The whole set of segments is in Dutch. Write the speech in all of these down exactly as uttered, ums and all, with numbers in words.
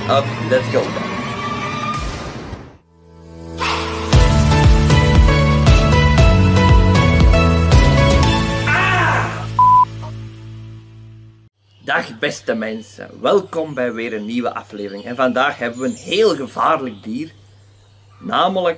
Oké, let's go dan. Dag beste mensen, welkom bij weer een nieuwe aflevering. En vandaag hebben we een heel gevaarlijk dier, namelijk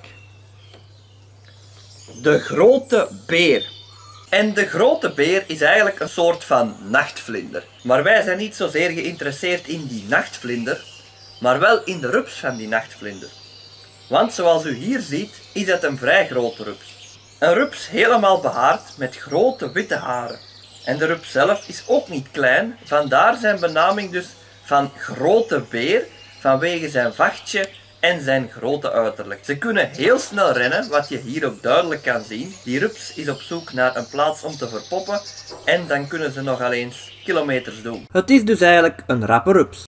de grote beer. En de grote beer is eigenlijk een soort van nachtvlinder. Maar wij zijn niet zozeer geïnteresseerd in die nachtvlinder, maar wel in de rups van die nachtvlinder. Want zoals u hier ziet, is het een vrij grote rups. Een rups helemaal behaard met grote witte haren. En de rups zelf is ook niet klein, vandaar zijn benaming dus van grote beer, vanwege zijn vachtje en zijn grote uiterlijk. Ze kunnen heel snel rennen, wat je hier ook duidelijk kan zien. Die rups is op zoek naar een plaats om te verpoppen en dan kunnen ze nogal eens kilometers doen. Het is dus eigenlijk een rappe rups.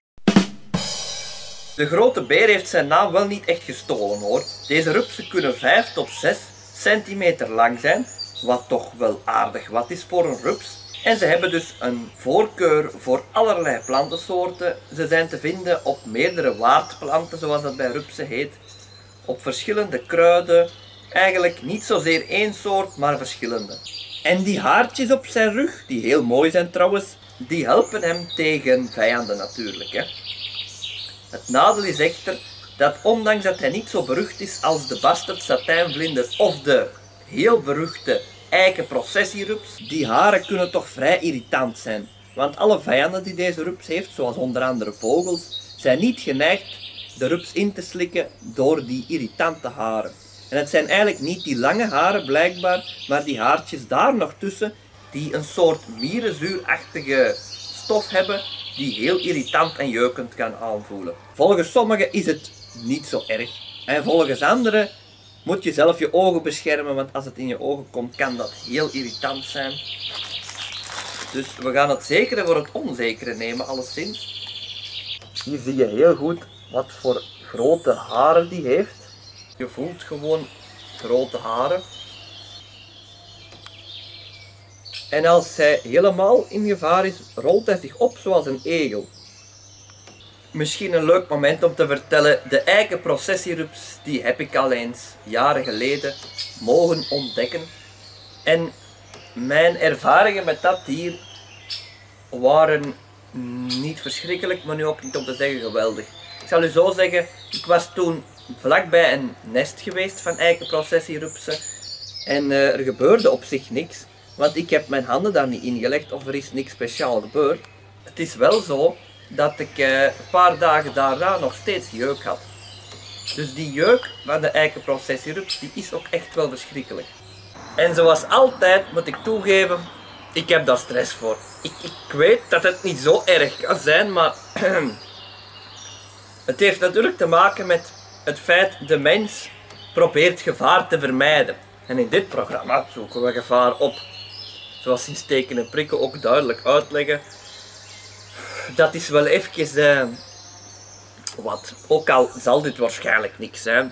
De grote beer heeft zijn naam wel niet echt gestolen hoor. Deze rupsen kunnen vijf tot zes centimeter lang zijn, wat toch wel aardig wat is voor een rups. En ze hebben dus een voorkeur voor allerlei plantensoorten. Ze zijn te vinden op meerdere waardplanten, zoals dat bij rupsen heet. Op verschillende kruiden. Eigenlijk niet zozeer één soort, maar verschillende. En die haartjes op zijn rug, die heel mooi zijn trouwens, die helpen hem tegen vijanden natuurlijk. Hè. Het nadeel is echter dat ondanks dat hij niet zo berucht is als de bastard satijnvlinder of de heel beruchte eikenprocessierups, die haren kunnen toch vrij irritant zijn. Want alle vijanden die deze rups heeft, zoals onder andere vogels, zijn niet geneigd de rups in te slikken door die irritante haren. En het zijn eigenlijk niet die lange haren blijkbaar, maar die haartjes daar nog tussen, die een soort mierenzuurachtige stof hebben, die heel irritant en jeukend kan aanvoelen. Volgens sommigen is het niet zo erg. En volgens anderen moet je zelf je ogen beschermen, want als het in je ogen komt, kan dat heel irritant zijn. Dus we gaan het zekere voor het onzekere nemen, alleszins. Hier zie je heel goed wat voor grote haren die heeft. Je voelt gewoon grote haren. En als hij helemaal in gevaar is, rolt hij zich op zoals een egel. Misschien een leuk moment om te vertellen, de eikenprocessierups die heb ik al eens jaren geleden mogen ontdekken. En mijn ervaringen met dat dier waren niet verschrikkelijk, maar nu ook niet om te zeggen geweldig. Ik zal u zo zeggen, ik was toen vlakbij een nest geweest van eikenprocessierupsen en uh, er gebeurde op zich niks, want ik heb mijn handen daar niet ingelegd of er is niks speciaal gebeurd. Het is wel zo dat ik uh, een paar dagen daarna nog steeds jeuk had. Dus die jeuk van de eikenprocessierups, die is ook echt wel verschrikkelijk. En zoals altijd moet ik toegeven, ik heb daar stress voor. Ik, ik weet dat het niet zo erg kan zijn, maar het heeft natuurlijk te maken met het feit dat de mens probeert gevaar te vermijden. En in dit programma zoeken we gevaar op. Zoals in steken en prikken ook duidelijk uitleggen. Dat is wel even uh, wat. Ook al zal dit waarschijnlijk niks zijn.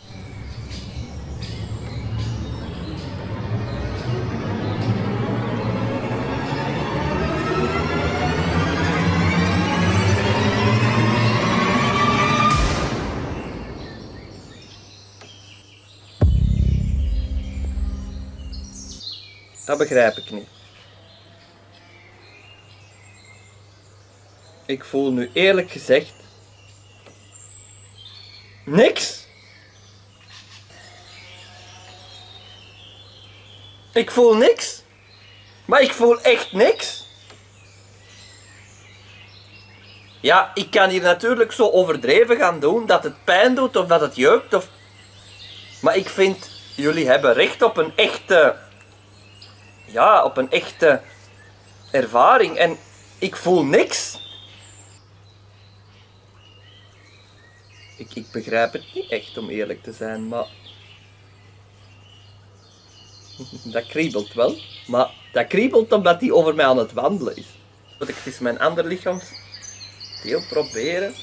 Dat begrijp ik niet. Ik voel nu eerlijk gezegd niks. Ik voel niks. Maar ik voel echt niks. Ja, ik kan hier natuurlijk zo overdreven gaan doen dat het pijn doet of dat het jeukt of... Maar ik vind, jullie hebben recht op een echte... Ja, op een echte ervaring en ik voel niks. Ik, ik begrijp het niet echt om eerlijk te zijn, maar... Dat kriebelt wel, maar dat kriebelt omdat hij over mij aan het wandelen is. Moet ik eens mijn ander lichaamsdeel proberen.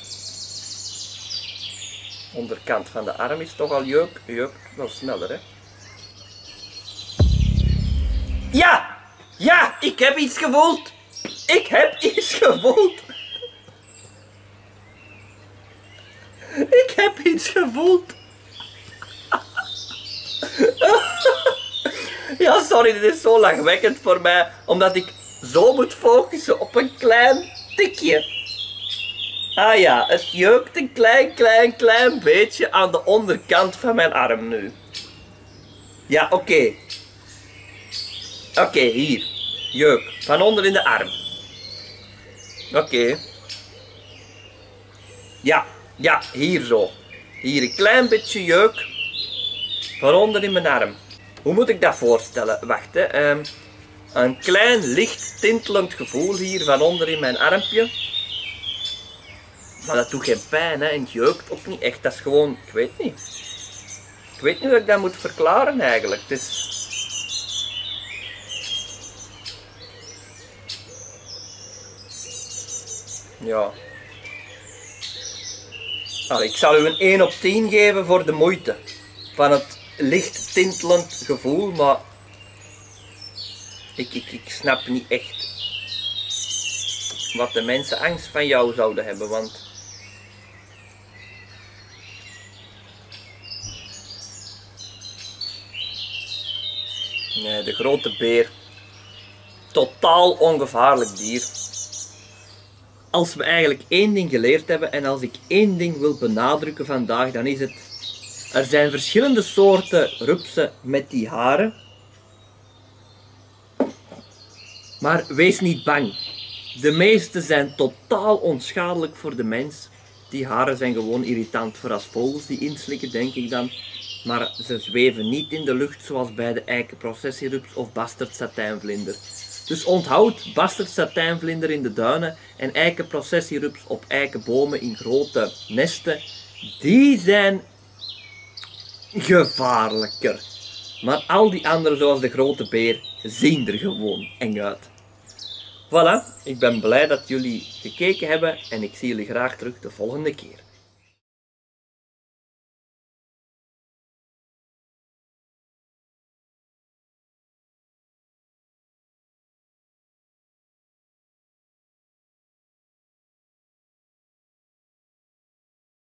Onderkant van de arm is toch al jeuk, jeuk wel sneller hè. Ja! Ja! Ik heb iets gevoeld! Ik heb iets gevoeld! heb iets gevoeld. Ja, sorry, dit is zo lachwekkend voor mij, omdat ik zo moet focussen op een klein tikje. Ah ja, het jeukt een klein, klein, klein beetje aan de onderkant van mijn arm nu. Ja, oké. Okay. Oké, okay, hier. Jeuk. Van onder in de arm. Oké. Okay. Ja, ja, hier zo. Hier een klein beetje jeuk. Van onder in mijn arm. Hoe moet ik dat voorstellen? Wacht, hè. Um, een klein, licht, tintelend gevoel hier van onder in mijn armpje. Maar dat doet geen pijn, hè. En het jeukt ook niet echt. Dat is gewoon, ik weet niet. Ik weet niet hoe ik dat moet verklaren eigenlijk. Het is... Ja. Nou, ik zal u een één op tien geven voor de moeite. Van het licht tintelend gevoel, maar... Ik, ik, ik snap niet echt wat de mensen angst van jou zouden hebben, want... Nee, de grote beer. Totaal ongevaarlijk dier. Als we eigenlijk één ding geleerd hebben en als ik één ding wil benadrukken vandaag, dan is het... Er zijn verschillende soorten rupsen met die haren. Maar wees niet bang. De meeste zijn totaal onschadelijk voor de mens. Die haren zijn gewoon irritant voor als vogels die inslikken, denk ik dan. Maar ze zweven niet in de lucht zoals bij de eikenprocessierups of basterd-satijnvlinder. Dus onthoud basterd-satijnvlinder in de duinen en eikenprocessierups op eikenbomen in grote nesten. Die zijn gevaarlijker. Maar al die anderen zoals de grote beer zien er gewoon eng uit. Voilà, ik ben blij dat jullie gekeken hebben en ik zie jullie graag terug de volgende keer.